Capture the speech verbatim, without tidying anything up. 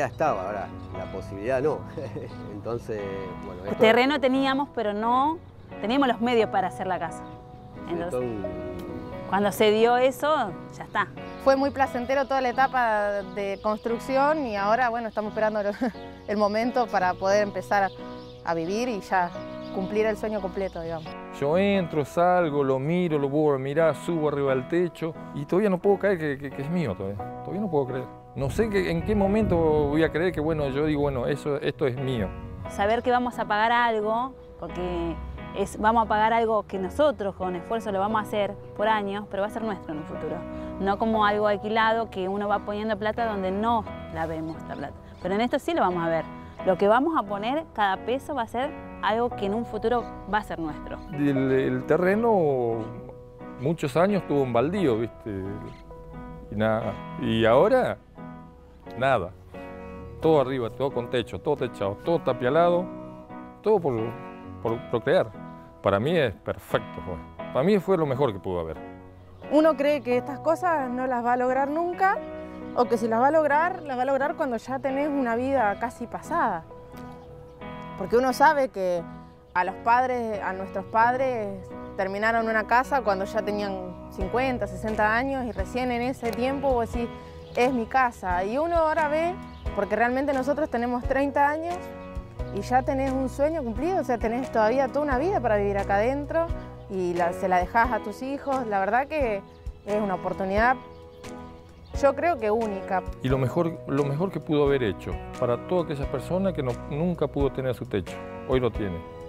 idea estaba, ahora la posibilidad no. Entonces, bueno... Esto... Terreno teníamos, pero no teníamos los medios para hacer la casa. Entonces, un... cuando se dio eso, ya está. Fue muy placentero toda la etapa de construcción y ahora, bueno, estamos esperando el momento para poder empezar a vivir y ya cumplir el sueño completo, digamos. Yo entro, salgo, lo miro, lo vuelvo a mirar, subo arriba del techo y todavía no puedo creer que, que, que es mío todavía. Todavía no puedo creer. No sé que, en qué momento voy a creer que, bueno, yo digo, bueno, eso, esto es mío. Saber que vamos a pagar algo, porque es, vamos a pagar algo que nosotros con esfuerzo lo vamos a hacer por años, pero va a ser nuestro en un futuro. No como algo alquilado que uno va poniendo plata donde no la vemos esta plata. Pero en esto sí lo vamos a ver. Lo que vamos a poner, cada peso va a ser algo que en un futuro va a ser nuestro. El, el terreno muchos años estuvo en baldío, ¿viste? Y, nada. Y ahora, nada. Todo arriba, todo con techo, todo techado, todo tapialado, todo por, por procrear. Para mí es perfecto. Fue. Para mí fue lo mejor que pudo haber. Uno cree que estas cosas no las va a lograr nunca, o que si las va a lograr, las va a lograr cuando ya tenés una vida casi pasada. Porque uno sabe que a los padres, a nuestros padres, terminaron una casa cuando ya tenían cincuenta, sesenta años y recién en ese tiempo vos decís, es mi casa. Y uno ahora ve, porque realmente nosotros tenemos treinta años y ya tenés un sueño cumplido, o sea, tenés todavía toda una vida para vivir acá adentro y la, se la dejás a tus hijos. La verdad que es una oportunidad, yo creo que única. Y lo mejor, lo mejor que pudo haber hecho para todas aquellas personas que no, nunca pudo tener su techo, hoy lo tiene.